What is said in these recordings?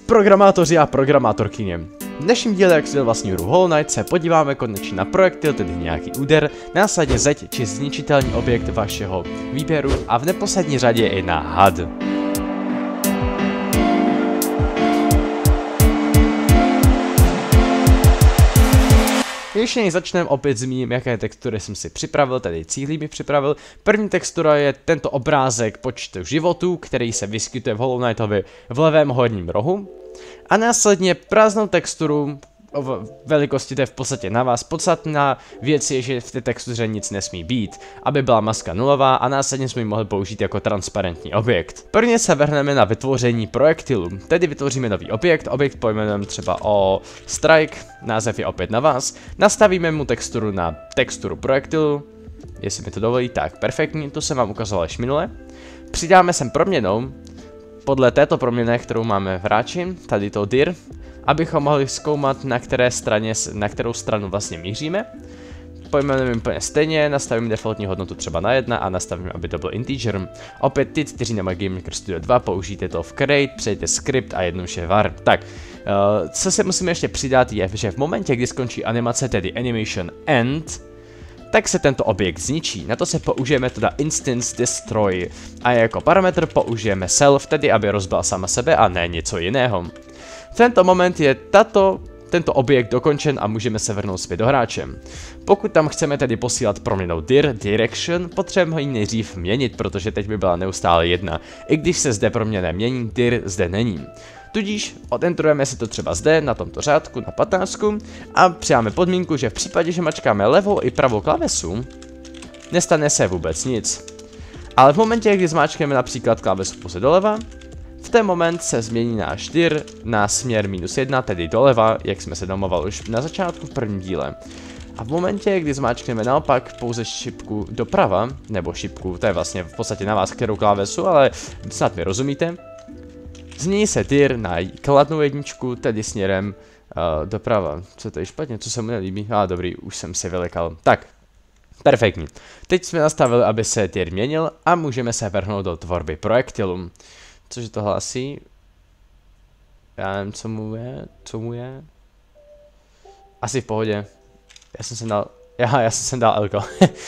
Programátoři a programátorkyně. V dnešním díle, jak si vlastní hru Hollow Knight, se podíváme konečně na projektil, tedy nějaký úder, následně zeď či zničitelný objekt vašeho výběru a v neposlední řadě i na had. Ještě než začneme, opět zmíním, jaké textury jsem si připravil, tedy cílí mi připravil. První textura je tento obrázek počtu životů, který se vyskytuje v Hollow Knightovi v levém horním rohu. A následně prázdnou texturu, o velikosti to je v podstatě na vás. Podstatná věc je, že v té textuře nic nesmí být, aby byla maska nulová a následně jsme ji mohli použít jako transparentní objekt. Prvně se vrhneme na vytvoření projektilu, tedy vytvoříme nový objekt pojmenujeme třeba o Strike, název je opět na vás, nastavíme mu texturu na texturu projektilu, jestli mi to dovolí, tak perfektní, to jsem vám ukazoval až minule. Přidáme sem proměnou, podle této proměny, kterou máme v hráči, tady to dir, abychom mohli zkoumat, na kterou stranu vlastně míříme. Pojmenujeme úplně stejně, nastavíme defaultní hodnotu třeba na 1 a nastavíme, aby to byl integer. Opět ty, kteří nemají Game Maker Studio 2, použijte to v create, přejděte script a jednoduše var. Tak, co se musíme ještě přidat je, že v momentě, kdy skončí animace, tedy animation end, tak se tento objekt zničí. Na to se použije metoda instance destroy a jako parametr použijeme self, tedy aby rozbila sama sebe a ne něco jiného. V tento moment je tento objekt dokončen a můžeme se vrhnout zpět do hráče. Pokud tam chceme tedy posílat proměnou direction, potřebujeme ji nejdřív měnit, protože teď by byla neustále 1. I když se zde proměna mění, dir zde není. Tudíž odentrujeme si to třeba zde, na tomto řádku, na 15 a přidáme podmínku, že v případě, že mačkáme levou i pravou klávesu, nestane se vůbec nic. Ale v momentě, kdy zmáčkneme například klávesu pouze doleva, v ten moment se změní náš dir na směr -1, tedy doleva, jak jsme se domluvali už na začátku v prvním díle. A v momentě, kdy zmáčkneme naopak pouze šipku doprava, nebo šipku, to je vlastně v podstatě na vás kterou klávesu, ale snad mi rozumíte, změní se dir na kladnou jedničku, tedy směrem doprava. Co to je špatně, co se mu nelíbí? Dobrý, už jsem se vylekal. Tak, perfektní. Teď jsme nastavili, aby se dir měnil a můžeme se vrhnout do tvorby projektilu. Cože to hlásí? Já nevím, co mu je? Asi v pohodě. Já jsem sem dal Lko.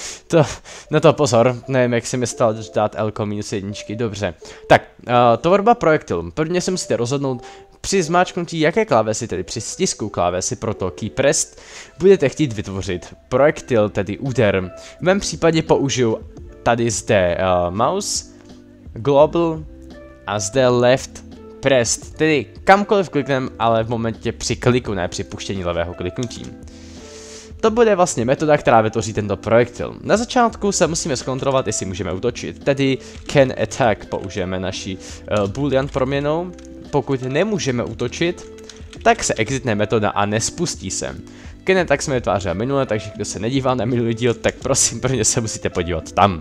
Na to pozor, nevím, jak se mi stalo dát Lko -1, dobře. Tak, tvorba projektilu. Prvně se musíte rozhodnout při zmáčknutí jaké klávesy, tedy při stisku klávesy, proto key pressed, budete chtít vytvořit projektil, tedy úder. V mém případě použiju tady zde mouse, global, a zde left pressed, tedy kamkoliv klikneme, ale v momentě při kliku, ne při puštění levého kliknutí. To bude vlastně metoda, která vytvoří tento projektil. Na začátku se musíme zkontrolovat, jestli můžeme útočit, tedy can attack použijeme naší boolean proměnou. Pokud nemůžeme útočit, tak se exitne metoda a nespustí se. Can attack jsme vytvářeli minule, takže kdo se nedívá na minulý díl, tak prosím, prvně se musíte podívat tam.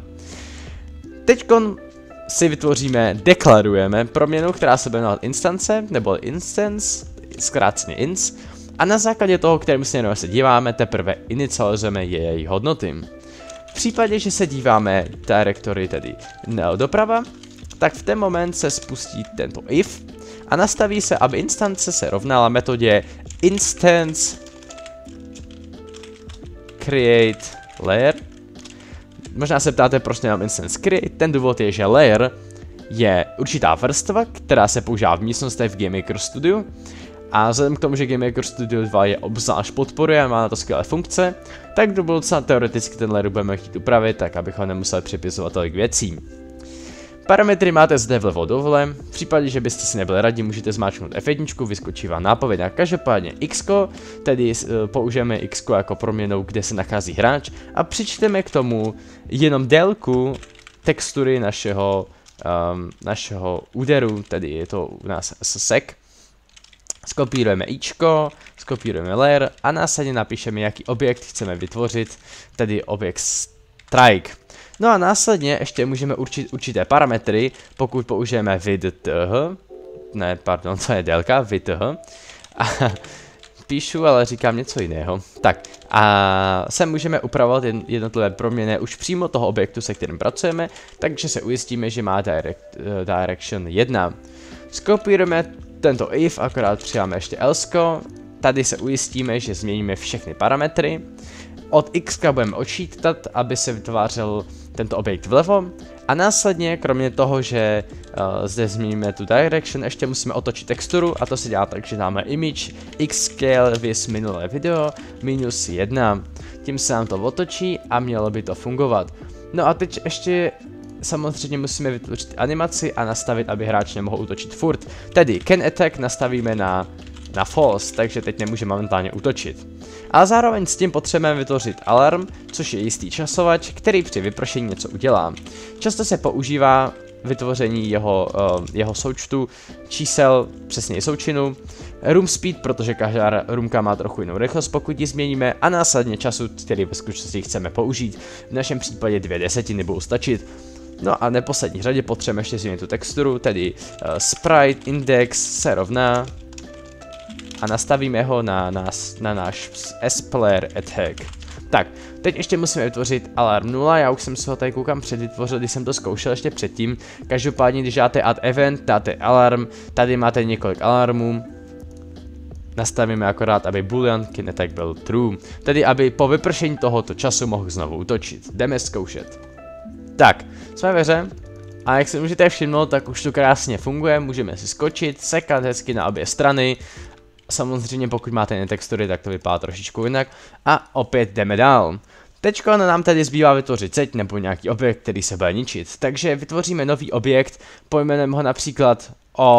Teďkon si deklarujeme proměnu, která se bude jmenovat instance, nebo instance, zkráceně ins, a na základě toho, kterým směrem se díváme, teprve inicializujeme její hodnoty. V případě, že se díváme directory, tedy doprava, tak v ten moment se spustí tento if a nastaví se, aby instance se rovnala metodě instance create layer. Možná se ptáte, proč nemám instance create, ten důvod je, že layer je určitá vrstva, která se používá v místnostech v Game Maker Studio. A vzhledem k tomu, že Game Maker Studio 2 je obzvlášť podporuje a má na to skvělé funkce, tak do budoucna teoreticky ten layer budeme chtít upravit, tak abychom nemuseli připisovat tolik věcí. Parametry máte zde vlevo dole, v případě, že byste si nebyli radí, můžete zmáčknout F1, vyskočí vám nápověď na každopádně X, tedy použijeme X jako proměnou, kde se nachází hráč a přičteme k tomu jenom délku textury našeho úderu, tedy je to u nás sec. Skopírujeme ičko, skopírujeme layer a následně napíšeme, jaký objekt chceme vytvořit, tedy objekt strike. No a následně ještě můžeme určit určité parametry, pokud použijeme width, ne, pardon, to je délka, width, a píšu, ale říkám něco jiného. Tak, a sem můžeme upravovat jednotlivé proměny už přímo toho objektu, se kterým pracujeme, takže se ujistíme, že má direction 1. Skopírujeme tento if, akorát přidáme ještě else. Tady se ujistíme, že změníme všechny parametry. Od x budeme odčítat, aby se vytvářel tento objekt vlevo. A následně, kromě toho, že zde změníme tu direction, ještě musíme otočit texturu a to se dělá tak, že dáme image x scale vis minulé video -1. Tím se nám to otočí a mělo by to fungovat. No a teď ještě samozřejmě musíme vytvořit animaci a nastavit, aby hráč nemohl útočit furt. Tedy can attack nastavíme na false, takže teď nemůže momentálně útočit. A zároveň s tím potřebujeme vytvořit alarm, což je jistý časovač, který při vypršení něco udělá. Často se používá vytvoření jeho součtu čísel, přesně součinu, room speed, protože každá roomka má trochu jinou rychlost, pokud ji změníme, a následně času, který ve skutečnosti chceme použít. V našem případě 2/10 budou stačit. No a v neposlední řadě potřebujeme ještě změnit tu texturu, tedy sprite index se rovná a nastavíme ho na náš S-player attack. Tak, teď ještě musíme vytvořit alarm 0, já už jsem si ho tady koukám předvytvořil, když jsem to zkoušel ještě předtím. Každopádně, když dáte add event, dáte alarm, tady máte několik alarmů. Nastavíme akorát, aby boolean can attack byl true, tedy aby po vypršení tohoto času mohl znovu útočit. Jdeme zkoušet. Tak, jsme ve hře a jak si můžete všimnout, tak už to krásně funguje, můžeme si skočit, sekat hezky na obě strany. Samozřejmě pokud máte jiné textury, tak to vypadá trošičku jinak. A opět jdeme dál. Teďko nám tady zbývá vytvořit zeď nebo nějaký objekt, který se bude ničit. Takže vytvoříme nový objekt, pojmenujeme ho například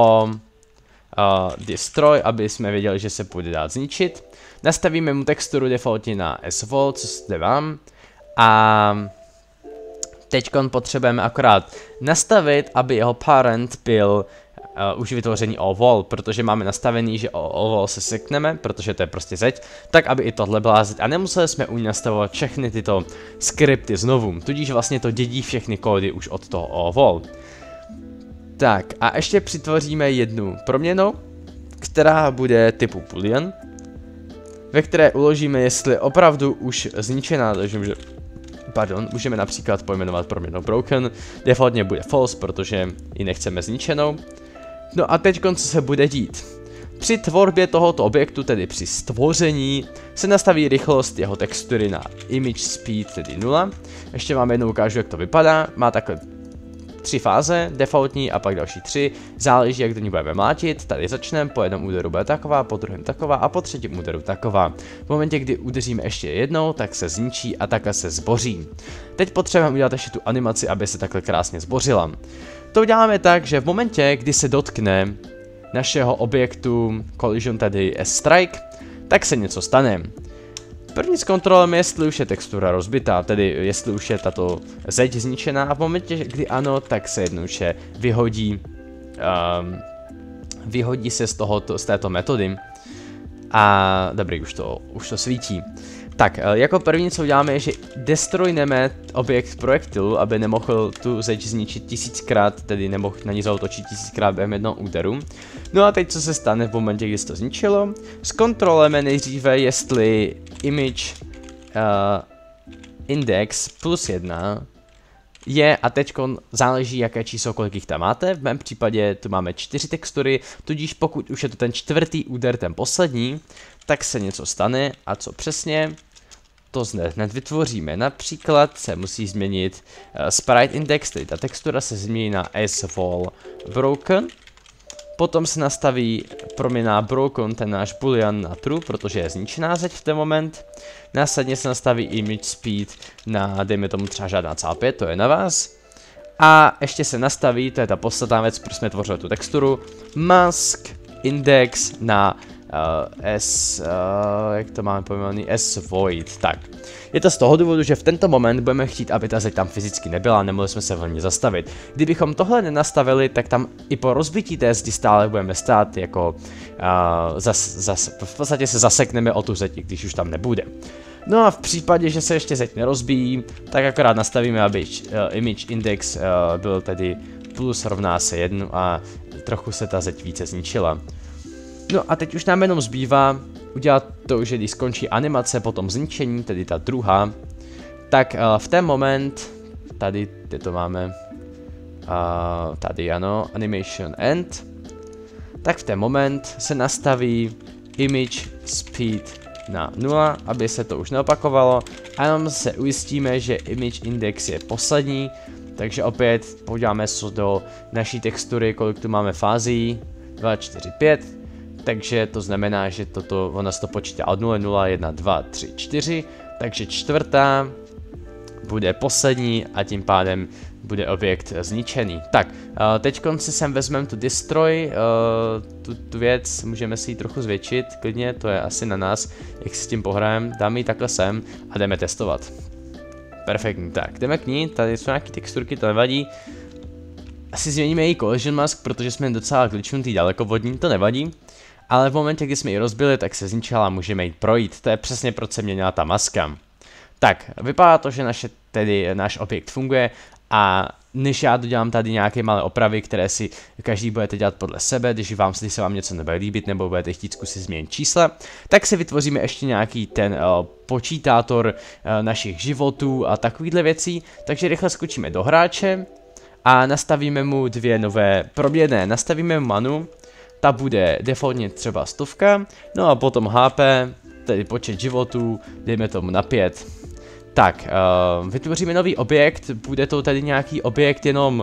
destroy, aby jsme věděli, že se bude dát zničit. Nastavíme mu texturu defaultně na svol, co zde mám. A teďkon potřebujeme akorát nastavit, aby jeho parent byl už vytvoření oval, protože máme nastavený, že oval se sekneme, protože to je prostě zeď, tak aby i tohle byla zeď a nemuseli jsme u ní nastavovat všechny tyto skripty znovu, tudíž vlastně to dědí všechny kódy už od toho oval. Tak a ještě přitvoříme jednu proměnu, která bude typu boolean, ve které uložíme, jestli opravdu už zničená, takže můžeme například pojmenovat proměnou broken, defaultně bude false, protože ji nechceme zničenou. No a teď co se bude dít? Při tvorbě tohoto objektu, tedy při stvoření, se nastaví rychlost jeho textury na image speed, tedy 0. Ještě vám jednou ukážu, jak to vypadá. Má takhle 3 fáze, defaultní a pak další 3. Záleží, jak do ní budeme mlátit. Tady začneme, po jednom úderu bude taková, po druhém taková a po třetím úderu taková. V momentě, kdy udeříme ještě jednou, tak se zničí a takhle se zboří. Teď potřebujeme udělat ještě tu animaci, aby se takhle krásně zbořila. To uděláme tak, že v momentě, kdy se dotkne našeho objektu collision, tedy strike, tak se něco stane. První zkontrolujeme, jestli už je textura rozbitá, tedy jestli už je tato zeď zničená, a v momentě, kdy ano, tak se jednoduše vyhodí se z této metody. A dobrý, už to svítí. Tak, jako první, co uděláme, je, že destroyneme objekt projektilu, aby nemohl tu zeď zničit 1000krát, tedy nemohl na ní zautočit 1000krát během jednoho úderu. No a teď co se stane v momentě, kdy se to zničilo? Zkontrolujeme nejdříve, jestli image index +1 je, a teď záleží, jaké číslo, kolik jich tam máte. V mém případě tu máme 4 textury, tudíž pokud už je to ten čtvrtý úder, ten poslední, tak se něco stane. A co přesně? To hned vytvoříme. Například se musí změnit sprite index, tedy ta textura se změní na svol broken. Potom se nastaví proměna broken, ten náš boolean, na true, protože je zničená zeď v ten moment. Následně se nastaví image speed na, dejme tomu třeba žádná 5, to je na vás. A ještě se nastaví, to je ta podstatná věc, proč jsme tvořili tu texturu, mask index na jak to máme pojmenovaný, void. Tak, je to z toho důvodu, že v tento moment budeme chtít, aby ta zeď tam fyzicky nebyla, nemohli jsme se velmi zastavit. Kdybychom tohle nenastavili, tak tam i po rozbití té zdi stále budeme stát jako, v podstatě se zasekneme o tu zeď, když už tam nebude. No a v případě, že se ještě zeď nerozbíjí, tak akorát nastavíme, aby image index byl tedy plus rovná se 1 a trochu se ta zeď více zničila. No a teď už nám jenom zbývá udělat to, že když skončí animace po tom zničení, tedy ta druhá, tak v ten moment, tady, kde to máme, tady ano, animation end, tak v ten moment se nastaví image speed na 0, aby se to už neopakovalo, a jenom se ujistíme, že image index je poslední, takže opět podíváme se do naší textury, kolik tu máme fází, 2, 4, 5, takže to znamená, že ona se to počítá od 0, 0, 1, 2, 3, 4, takže čtvrtá bude poslední a tím pádem bude objekt zničený. Tak, teď si sem vezmeme tu destroy, tu věc, můžeme si ji trochu zvětšit, klidně, to je asi na nás, jak si s tím pohrajeme, dáme ji takhle sem a jdeme testovat. Perfektní, tak, jdeme k ní, tady jsou nějaké texturky, to nevadí. Asi změníme její collision mask, protože jsme docela glitchnutý dalekovodní, to nevadí. Ale v momentě, kdy jsme ji rozbili, tak se zničila a můžeme jít projít, to je přesně proč se měnila ta maska. Tak, vypadá to, že náš objekt funguje a než já dodělám tady nějaké malé opravy, které si každý budete dělat podle sebe, když se vám něco nebude líbit nebo budete chtít zkusit změnit čísla, tak si vytvoříme ještě nějaký ten počítátor našich životů a takovýhle věcí, takže rychle skočíme do hráče a nastavíme mu dvě nové proměnné, nastavíme mu manu, ta bude defaultně třeba 100, no a potom HP, tedy počet životů, dejme tomu na 5. Tak, vytvoříme nový objekt, bude to tady nějaký objekt jenom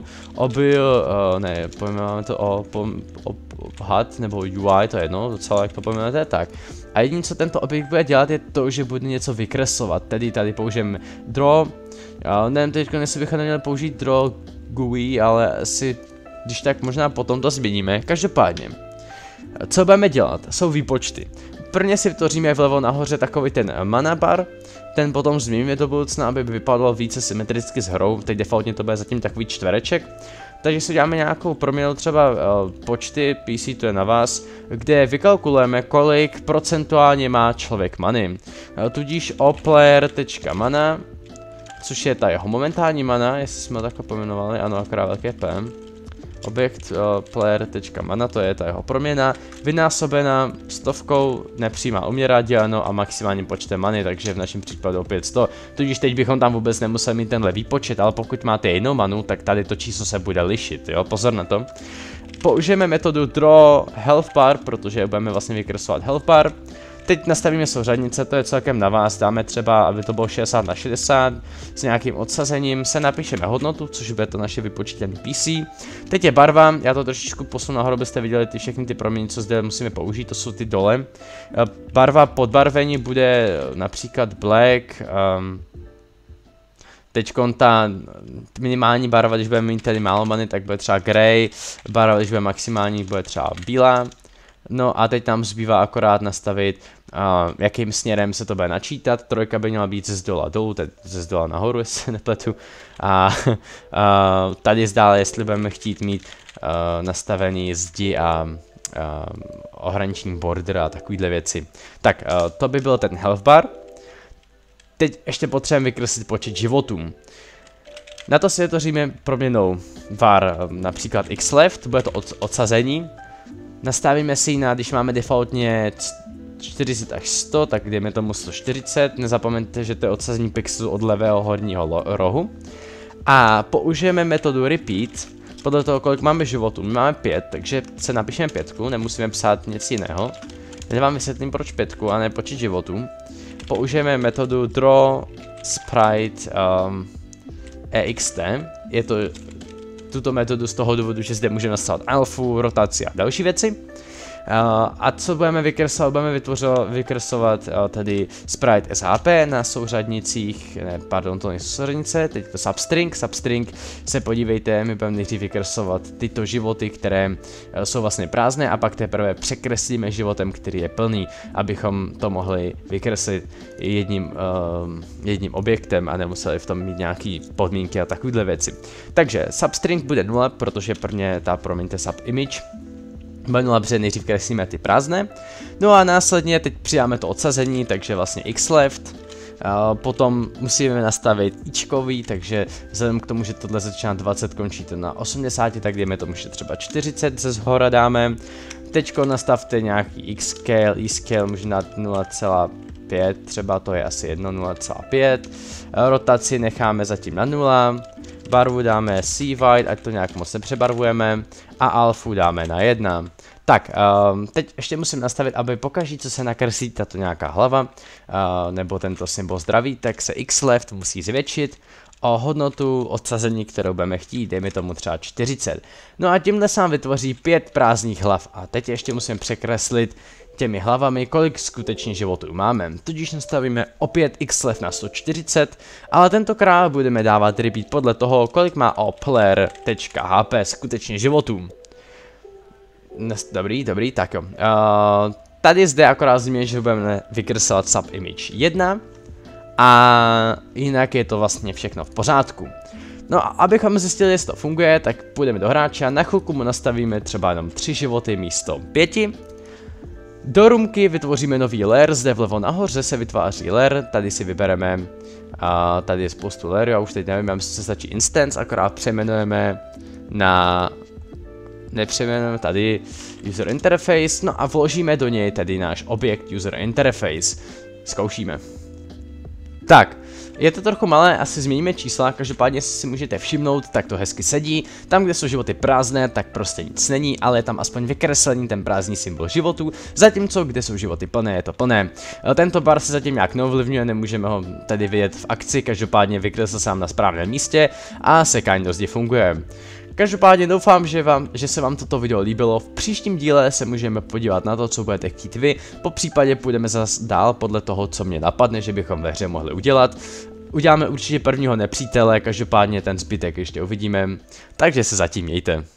pojmenujeme to HUD nebo UI, to je jedno, docela jak to pojmenujete, tak. A jediné, co tento objekt bude dělat, je to, že bude něco vykreslovat, tedy tady použijeme draw, nevím teď, jestli bychom neměli použít draw GUI, ale asi, když tak možná potom to změníme, každopádně. Co budeme dělat? Jsou výpočty. Prvně si vytvoříme vlevo nahoře takový ten mana bar, ten potom změníme do budoucna, aby vypadalo více symetricky s hrou, teď defaultně to bude zatím takový čtvereček. Takže si děláme nějakou proměnu, třeba počty, PC to je na vás, kde vykalkulujeme, kolik procentuálně má člověk many. Tudíž oplayer.mana, což je ta jeho momentální mana, jestli jsme ho takhle pojmenovali, ano, akorát velké P. Objekt player.mana, to je ta jeho proměna, vynásobena 100, nepřímá uměra děláno a maximálním počtem many, takže v našem případu opět 100. Tudíž teď bychom tam vůbec nemuseli mít tenhle výpočet, ale pokud máte jinou manu, tak tady to číslo se bude lišit, jo, pozor na to. Použijeme metodu draw health bar, protože budeme vlastně vykreslovat health bar. Teď nastavíme souřadnice, to je celkem na vás, dáme třeba, aby to bylo 60 na 60, s nějakým odsazením, se napíšeme hodnotu, což bude to naše vypočítané PC. Teď je barva, já to trošičku posunu nahoru, abyste viděli všechny ty proměny, co zde musíme použít, to jsou ty dole. Barva podbarvení bude například black, teďkon ta minimální barva, když budeme mít tady málo many, tak bude třeba grey, barva, když bude maximální, bude třeba bílá. No a teď nám zbývá akorát nastavit, jakým směrem se to bude načítat. Trojka by měla být ze zdola dolů, teď ze zdola nahoru, jestli se nepletu. A tady zdále, jestli budeme chtít mít nastavený zdi a ohraniční border a takovýhle věci. Tak, to by byl ten health bar. Teď ještě potřebujeme vykreslit počet životů. Na to si vytvoříme proměnou var například x left, bude to odsazení. Nastavíme si ji na, když máme defaultně 40 až 100, tak dejme tomu 140, nezapomeňte, že to je odsazení pixelu od levého horního rohu. A použijeme metodu repeat, podle toho, kolik máme životů, my máme 5, takže se napíšeme 5, nemusíme psát nic jiného. Já vám vysvětlím proč 5 a ne počet životů. Použijeme metodu draw sprite ext, je to tuto metodu z toho důvodu, že zde můžeme nastavit alfu, rotaci a další věci. A co budeme vykreslovat? Budeme vykreslovat tady sprite SHP na souřadnicích, ne, pardon, to nejsou souřadnice, teď to substring. Substring se podívejte, my budeme nejdřív vykreslovat tyto životy, které jsou vlastně prázdné a pak teprve překreslíme životem, který je plný, abychom to mohli vykreslit jedním objektem a nemuseli v tom mít nějaký podmínky a takovéhle věci. Takže substring bude 0, protože prvně promiňte subimage. Bude 0, protože nejdřív kreslíme ty prázdné. No a následně teď přidáme to odsazení, takže vlastně x left. Potom musíme nastavit ičkový, takže vzhledem k tomu, že tohle začíná 20, končí to na 80, tak dejme tomu, že třeba 40 ze zhora dáme. Teďko nastavte nějaký x-scale, e-scale, možná 0,5, třeba to je asi 0,5. Rotaci necháme zatím na 0. Barvu dáme C-white, ať to nějak moc nepřebarvujeme. A alfu dáme na 1. Tak, teď ještě musím nastavit, aby pokaždé, co se nakreslí tato nějaká hlava, nebo tento symbol zdraví, tak se x left musí zvětšit o hodnotu odsazení, kterou budeme chtít, dejme tomu třeba 40. No a tímhle se nám vytvoří 5 prázdných hlav a teď ještě musím překreslit těmi hlavami, kolik skutečně životů máme. Tudíž nastavíme opět x left na 140, ale tentokrát budeme dávat repeat podle toho, kolik má player.hp skutečně životů. Dobrý, tak jo. Tady zde akorát změní, že budeme vykreslovat subimage 1 a jinak je to vlastně všechno v pořádku. No a abychom zjistili, jestli to funguje, tak půjdeme do hráče a na chvilku mu nastavíme třeba jenom 3 životy místo 5. Do roomky vytvoříme nový layer, zde vlevo nahoře se vytváří layer, tady si vybereme, a tady je spoustu layerů, já už teď nevím, já myslím, že se stačí instance, akorát přejmenujeme na, nepřejmenujeme tady user interface, no a vložíme do něj tedy náš objekt user interface. Zkoušíme. Tak, je to trochu malé, asi změníme čísla, každopádně si můžete všimnout, tak to hezky sedí. Tam, kde jsou životy prázdné, tak prostě nic není, ale je tam aspoň vykreslený ten prázdný symbol životů, zatímco kde jsou životy plné, je to plné. Tento bar se zatím nějak neovlivňuje, nemůžeme ho tedy vidět v akci, každopádně vykresl se nám na správném místě a sekání dosti funguje. Každopádně doufám, že se vám toto video líbilo. V příštím díle se můžeme podívat na to, co budete chtít vy. Po případě půjdeme zase dál podle toho, co mě napadne, že bychom ve hře mohli udělat. Uděláme určitě prvního nepřítele, každopádně ten zbytek ještě uvidíme. Takže se zatím mějte.